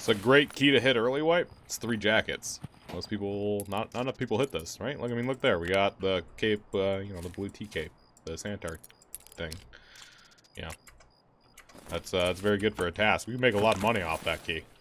It's a great key to hit early wipe. It's 3 jackets. Most people, not enough people hit this, right? Look, I mean, look there. We got the cape, you know, the blue tea cape, the Sanitar thing. Yeah, that's very good for a task. We can make a lot of money off that key.